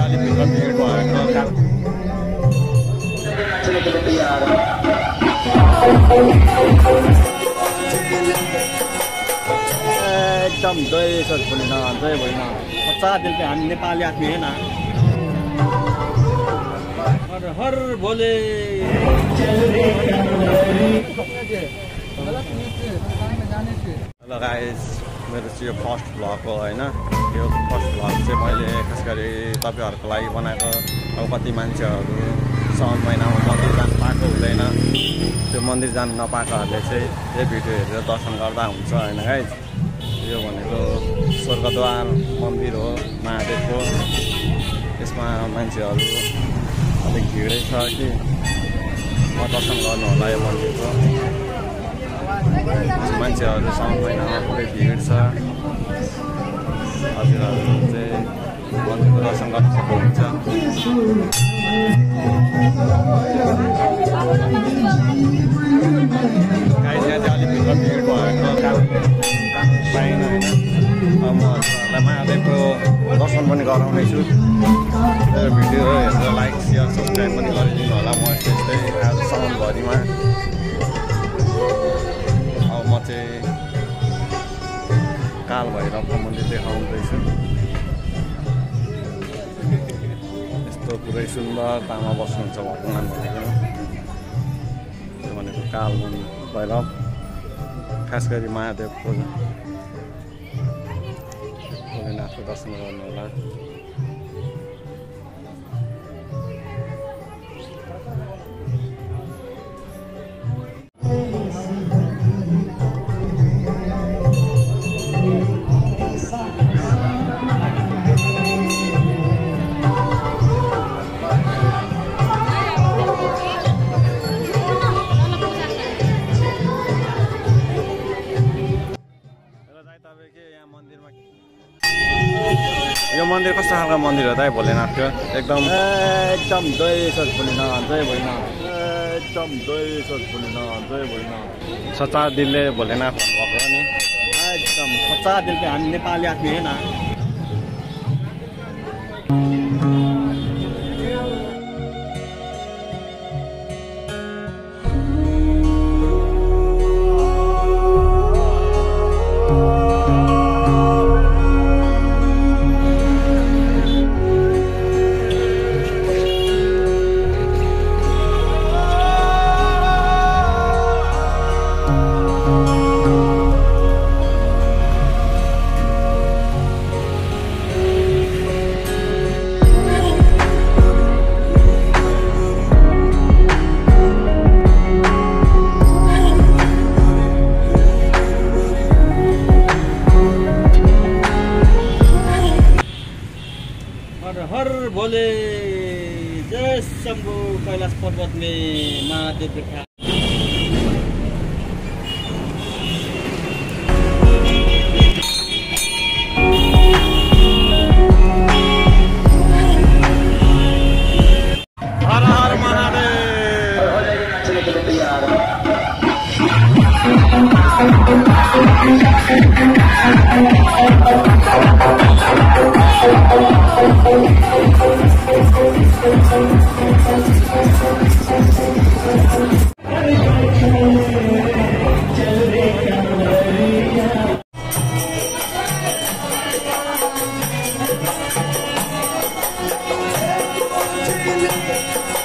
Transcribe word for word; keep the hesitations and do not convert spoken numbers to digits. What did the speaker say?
अलिक भित्र भिड भएको कारण एकदम जय सर भोलेनाथ जय भोलेनाथ सच्चा दिल पे हामी नेपाली आदमी है ना हर हर भोले हेलो गाइस मेरो चाहिँ यो फर्स्ट भ्लग हो हैन यो फर्स्ट भ्लग चाहिँ मैले खास गरी तपाईहरुको लागि बनाएको अब कति मान्छेहरु साउन महिनामा मन्दिर जान पाएको हुँदैन त्यो मन्दिर जान नपाएकोहरुले चाहिँ यो भिडियो हेरेर दर्शन गर्दा हुन्छ हैन गाइस यो भनेको स्वर्गद्वार मन्दिर हो महादेवको यसमा मान्छेहरु अलिक भिडै छ कि म दर्शन गर्नु होला यो मन्दिरको मान्छेहरु साउन महिनामा पुरै भिड छ हजुरहरु चाहिँ मन्दिरको दर्शन गर्न सक्नुहुन्छ गाइस यहाँ चाहिँ अलिक भित्र भिड भएको कारण पाइन हैन अब म हजुरहरुलाई महादेवको दर्शन पनि गराउनेछु यो भिडियो हेरेर लाइक शेयर सब्स्क्राइब पनि गरिदिनु होला म यस्तै आज साउनभरिमा अब म चाहिँ काल भैरवको मन्दिर देखाउँदैछु यस्तो पुरै सुन्दरतामा बस्नुहुन्छ भगवान भनेको त्यो भनेको काल भैरव खास गरी महादेवको भोलेनाथको दर्शन गर्नु होला यो मन्दिर कस्तो खालको मन्दिर हो त भोलेनाथको एकदम एकदम जय सर भोलेनाथ जय भोलेनाथ एकदम जय सर भोलेनाथ जय भोलेनाथ सच्चा दिलले भोलेनाथ भन्नुभएको हो नि एकदम सच्चा दिल पे हामी नेपाली आदमी है ना हर भोले जय शंभु कैलाश पर्वत में महादेव देखा हर हर महादेव